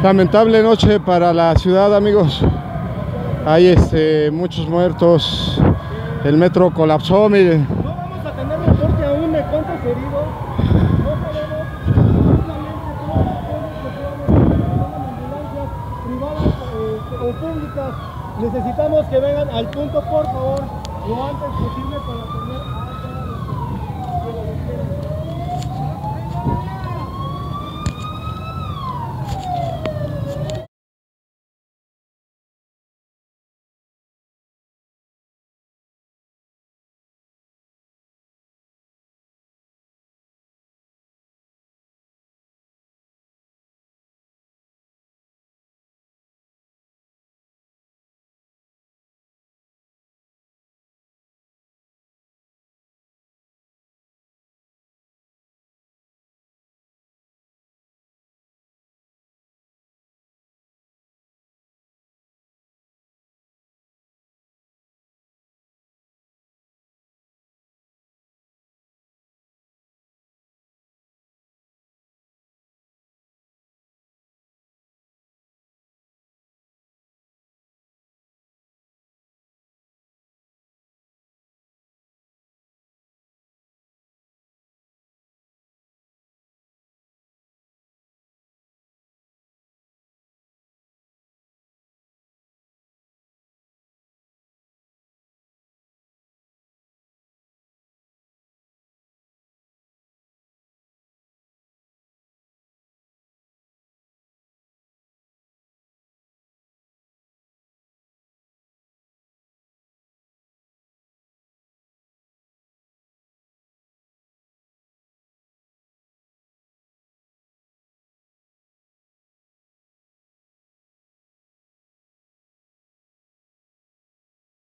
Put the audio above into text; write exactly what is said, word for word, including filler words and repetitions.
Lamentable noche para la ciudad, amigos. Hay este, muchos muertos. El metro colapsó, miren. No vamos a tener reporte aún de cuántos heridos. No sabemos. Simplemente todos los pueblos que podamos ambulancias privadas eh, o públicas. Necesitamos que vengan al punto, por favor, lo antes posible para tener